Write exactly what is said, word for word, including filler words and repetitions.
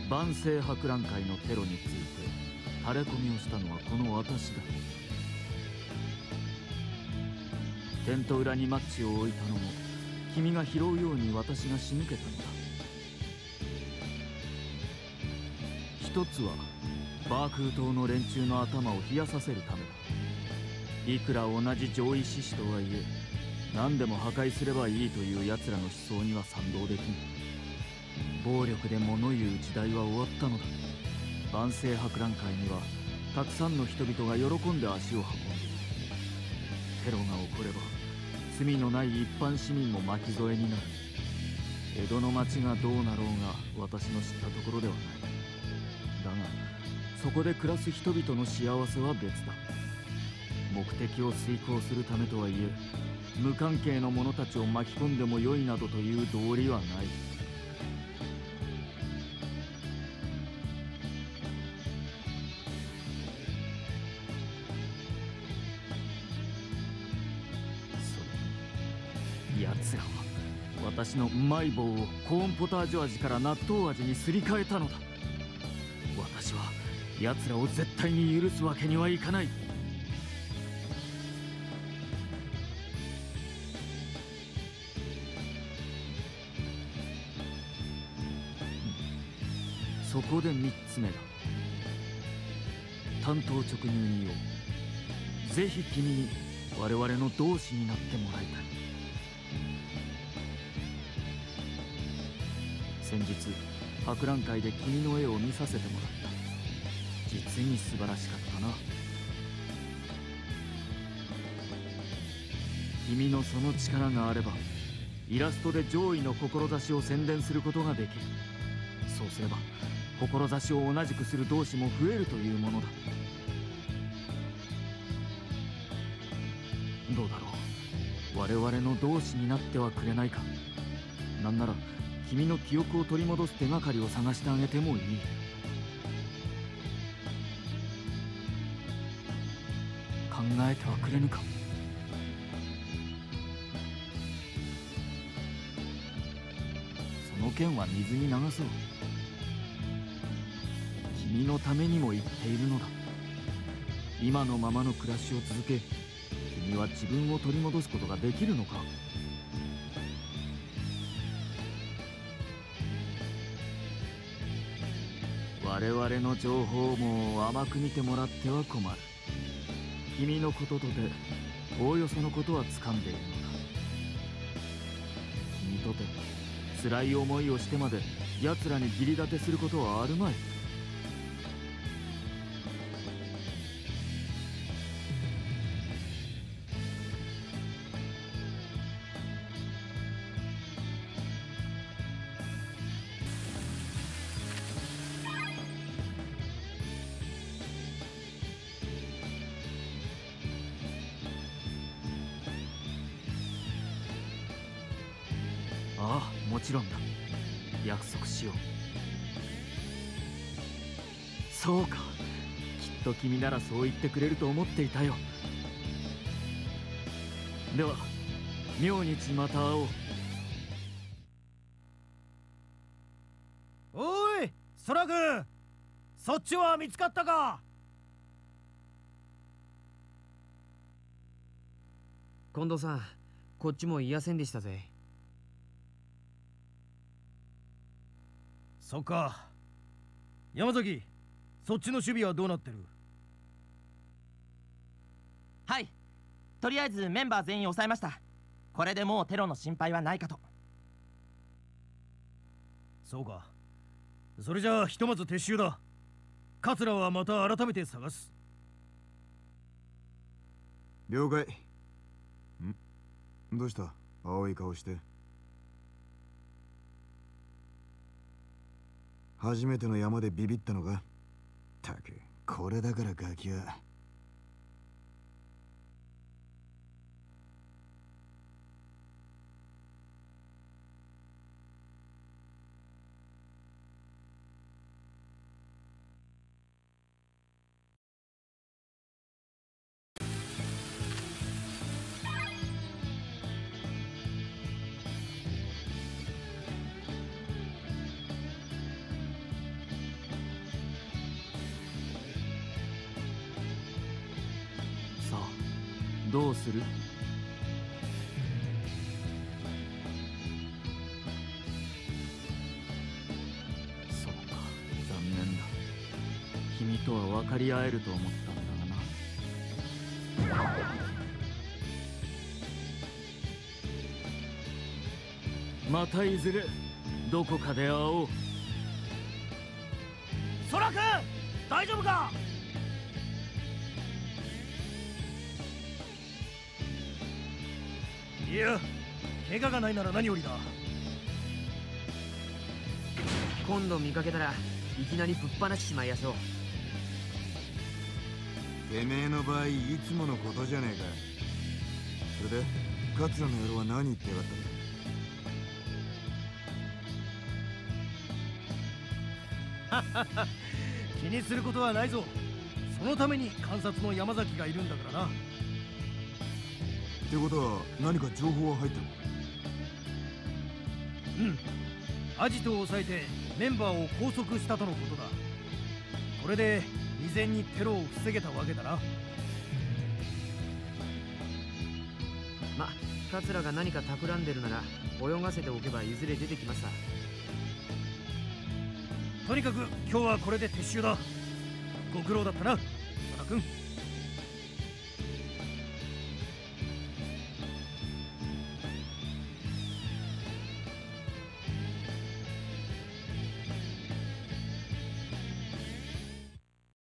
万世博覧会のテロについてタレコミをしたのはこの私だ。テント裏にマッチを置いたのも君が拾うように私が仕向けたのだ。一つはバークー島の連中の頭を冷やさせるためだ。いくら同じ上位志士とはいえ、何でも破壊すればいいという奴らの思想には賛同できぬ。暴力で物言う時代は終わったのだ。万世博覧会にはたくさんの人々が喜んで足を運んでいる。テロが起これば罪のない一般市民も巻き添えになる。江戸の町がどうなろうが私の知ったところではない。だがそこで暮らす人々の幸せは別だ。目的を遂行するためとはいえ、無関係の者たちを巻き込んでもよいなどという道理はない。それに奴らは私のうまい棒をコーンポタージュ味から納豆味にすり替えたのだ。私は奴らを絶対に許すわけにはいかない。そこで三つ目だ。単刀直入に言おう。ぜひ君に我々の同志になってもらいたい。先日博覧会で君の絵を見させてもらった。実に素晴らしかったな。君のその力があればイラストで上位の志を宣伝することができる。そうすれば志を同じくする同志も増えるというものだ。どうだろう、我々の同志になってはくれないか。なんなら君の記憶を取り戻す手がかりを探してあげてもいい。考えてはくれぬか。その件は水に流そう。君のためにも言っているのだ。今のままの暮らしを続け、君は自分を取り戻すことができるのか。我々の情報網を甘く見てもらっては困る。君のこととておおよそのことは掴んでいるのだ。君とて辛い思いをしてまで奴らに義理立てすることはあるまい。ああ、もちろんだ。約束しよう。そうか、きっと君ならそう言ってくれると思っていたよ。では明日また会おう。 おい空君、そっちは見つかったか。 近藤さん、こっちも言いやせんでしたぜ。 そっか。山崎、そっちの守備はどうなってる？ はい、とりあえずメンバー全員抑えました。これでもうテロの心配はないかと。 そうか。それじゃあひとまず撤収だ。桂はまた改めて探す。 了解。ん？どうした？青い顔して。初めての山でビビったのか？ったく、これだからガキは。 どうする？そうか、残念だ。君とは分かり合えると思ったんだがな。またいずれどこかで会おう。 ソラ君、大丈夫か？いや、怪我がないなら何よりだ。 今度見かけたらいきなりぶっ放しちまいやしょう。 てめえの場合いつものことじゃねえか。それで桂の野郎は何言ってやがったんだ。 気にすることはないぞ。そのために観察の山崎がいるんだからな。 ってことは何か情報は入ってるのか？ うん、アジトを抑えてメンバーを拘束したとのことだ。これで未然にテロを防げたわけだな。 ま、桂が何か企んでるなら泳がせておけばいずれ出てきますさ。 とにかく今日はこれで撤収だ。ご苦労だったな、ソラ君。